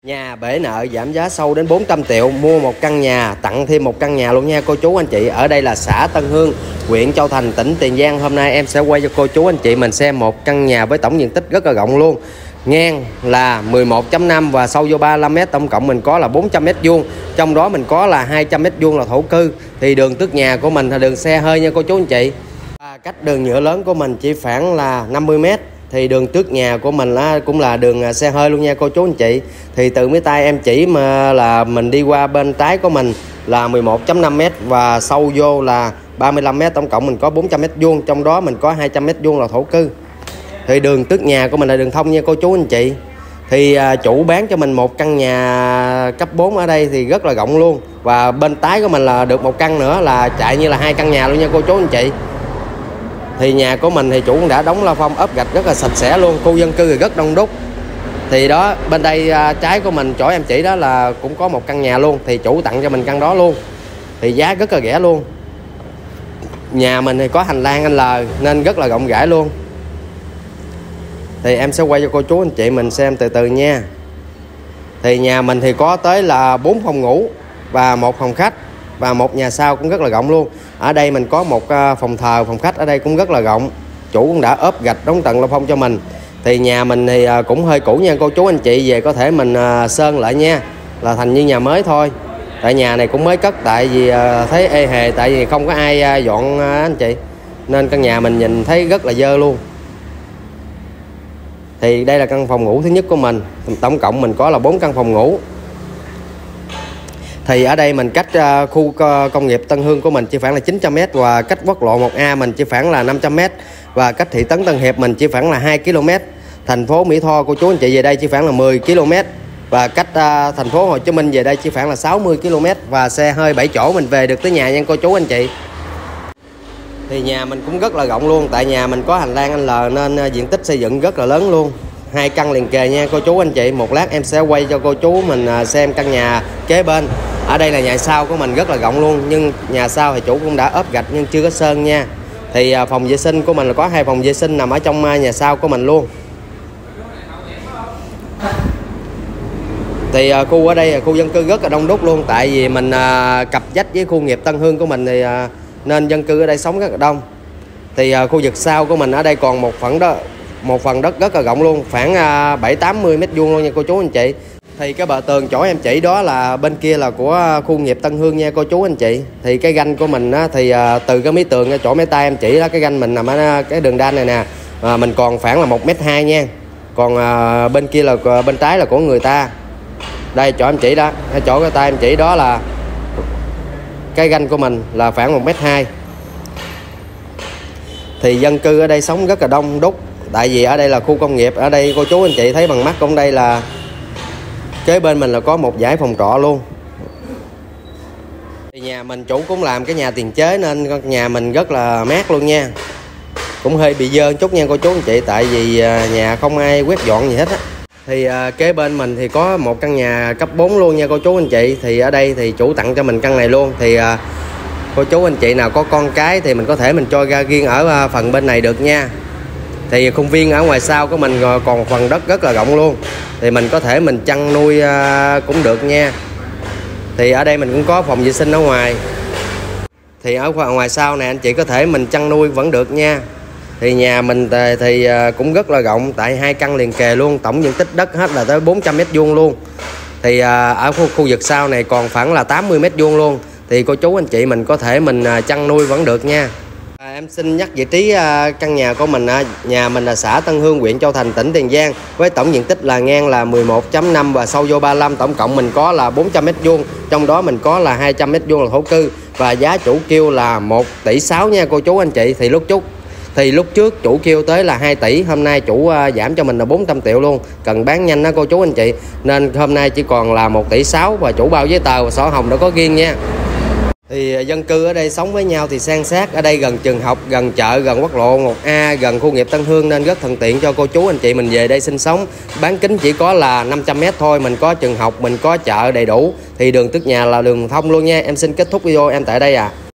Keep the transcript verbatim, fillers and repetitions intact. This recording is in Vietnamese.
Nhà bể nợ giảm giá sâu đến bốn trăm triệu, mua một căn nhà tặng thêm một căn nhà luôn nha cô chú anh chị. Ở đây là xã Tân Hương, huyện Châu Thành, tỉnh Tiền Giang. Hôm nay em sẽ quay cho cô chú anh chị mình xem một căn nhà với tổng diện tích rất là rộng luôn. Ngang là mười một chấm năm và sâu vô ba mươi lăm mét, tổng cộng mình có là bốn trăm mét vuông. Trong đó mình có là hai trăm mét vuông là thổ cư. Thì đường trước nhà của mình là đường xe hơi nha cô chú anh chị. À, cách đường nhựa lớn của mình chỉ khoảng là năm mươi mét. Thì đường trước nhà của mình là cũng là đường xe hơi luôn nha cô chú anh chị. Thì từ mấy tay em chỉ mà là mình đi qua bên trái của mình là mười một chấm năm mét và sâu vô là ba mươi lăm mét, tổng cộng mình có bốn trăm mét vuông, trong đó mình có hai trăm mét vuông là thổ cư. Thì đường trước nhà của mình là đường thông nha cô chú anh chị. Thì à, chủ bán cho mình một căn nhà cấp bốn ở đây thì rất là rộng luôn. Và bên trái của mình là được một căn nữa, là chạy như là hai căn nhà luôn nha cô chú anh chị. Thì nhà của mình thì chủ cũng đã đóng la phong ốp gạch rất là sạch sẽ luôn, khu dân cư thì rất đông đúc. Thì đó, bên đây à, trái của mình chỗ em chỉ đó là cũng có một căn nhà luôn, thì chủ tặng cho mình căn đó luôn. Thì giá rất là rẻ luôn. Nhà mình thì có hành lang anh L nên rất là rộng rãi luôn. Thì em sẽ quay cho cô chú anh chị mình xem từ từ nha. Thì nhà mình thì có tới là bốn phòng ngủ và một phòng khách, và một nhà sau cũng rất là rộng luôn. Ở đây mình có một phòng thờ, phòng khách ở đây cũng rất là rộng. Chủ cũng đã ốp gạch đóng tầng la phong cho mình. Thì nhà mình thì cũng hơi cũ nha cô chú anh chị, về có thể mình sơn lại nha, là thành như nhà mới thôi. Tại nhà này cũng mới cất, tại vì thấy ê hề, tại vì không có ai dọn anh chị, nên căn nhà mình nhìn thấy rất là dơ luôn. Thì đây là căn phòng ngủ thứ nhất của mình. Tổng cộng mình có là bốn căn phòng ngủ. Thì ở đây mình cách uh, khu công nghiệp Tân Hương của mình chỉ khoảng là chín trăm mét, và cách quốc lộ một A mình chỉ khoảng là năm trăm mét, và cách thị trấn Tân Hiệp mình chỉ khoảng là hai ki lô mét. Thành phố Mỹ Tho cô chú anh chị về đây chỉ khoảng là mười ki lô mét, và cách uh, thành phố Hồ Chí Minh về đây chỉ khoảng là sáu mươi ki lô mét, và xe hơi bảy chỗ mình về được tới nhà nha cô chú anh chị. Thì nhà mình cũng rất là rộng luôn, tại nhà mình có hành lang anh L nên uh, diện tích xây dựng rất là lớn luôn. Hai căn liền kề nha cô chú anh chị. Một lát em sẽ quay cho cô chú mình xem căn nhà kế bên. Ở đây là nhà sau của mình rất là rộng luôn, nhưng nhà sau thì chủ cũng đã ốp gạch nhưng chưa có sơn nha. Thì phòng vệ sinh của mình là có hai phòng vệ sinh nằm ở trong nhà sau của mình luôn. Thì khu ở đây là khu dân cư rất là đông đúc luôn, tại vì mình cặp dách với khu nghiệp Tân Hương của mình thì nên dân cư ở đây sống rất là đông. Thì khu vực sau của mình ở đây còn một phần đó, một phần đất rất là rộng luôn, khoảng bảy tám mươi mét vuông luôn nha cô chú anh chị. Thì cái bờ tường chỗ em chỉ đó là bên kia là của khu nghiệp Tân Hương nha cô chú anh chị. Thì cái ranh của mình á, thì từ cái mí tường chỗ mấy tay em chỉ đó, cái ranh mình nằm ở cái đường đan này nè, à, mình còn khoảng là một mét hai nha. Còn à, bên kia là bên trái là của người ta. Đây chỗ em chỉ đó, chỗ cái tay em chỉ đó là cái ranh của mình là khoảng một mét hai. Thì dân cư ở đây sống rất là đông đúc, tại vì ở đây là khu công nghiệp. Ở đây cô chú anh chị thấy bằng mắt cũng đây là kế bên mình là có một dãy phòng trọ luôn. Thì nhà mình chủ cũng làm cái nhà tiền chế nên nhà mình rất là mát luôn nha. Cũng hơi bị dơ chút nha cô chú anh chị, tại vì nhà không ai quét dọn gì hết á. Thì uh, kế bên mình thì có một căn nhà cấp bốn luôn nha cô chú anh chị. Thì ở đây thì chủ tặng cho mình căn này luôn. Thì uh, cô chú anh chị nào có con cái thì mình có thể mình cho ra riêng ở uh, phần bên này được nha. Thì khuôn viên ở ngoài sau của mình còn phần đất rất là rộng luôn, thì mình có thể mình chăn nuôi cũng được nha. Thì ở đây mình cũng có phòng vệ sinh ở ngoài. Thì ở ngoài sau này anh chị có thể mình chăn nuôi vẫn được nha. Thì nhà mình thì cũng rất là rộng, tại hai căn liền kề luôn, tổng diện tích đất hết là tới bốn trăm mét vuông luôn. Thì ở khu, khu vực sau này còn khoảng là tám mươi mét vuông luôn. Thì cô chú anh chị mình có thể mình chăn nuôi vẫn được nha. À, em xin nhắc vị trí à, căn nhà của mình. À, nhà mình là xã Tân Hương, huyện Châu Thành, tỉnh Tiền Giang, với tổng diện tích là ngang là mười một chấm năm và sâu vô ba mươi lăm, tổng cộng mình có là bốn trăm mét vuông, trong đó mình có là hai trăm mét vuông là thổ cư, và giá chủ kêu là một tỷ sáu nha cô chú anh chị. Thì lúc chút thì lúc trước chủ kêu tới là hai tỷ, hôm nay chủ à, giảm cho mình là bốn trăm triệu luôn, cần bán nhanh đó cô chú anh chị, nên hôm nay chỉ còn là một tỷ sáu, và chủ bao giấy tờ và sổ hồng đã có riêng nha. Thì dân cư ở đây sống với nhau thì san sát, ở đây gần trường học, gần chợ, gần quốc lộ một A, gần khu nghiệp Tân Hương nên rất thuận tiện cho cô chú anh chị mình về đây sinh sống. Bán kính chỉ có là năm trăm mét thôi, mình có trường học, mình có chợ đầy đủ. Thì đường trước nhà là đường thông luôn nha. Em xin kết thúc video em tại đây à.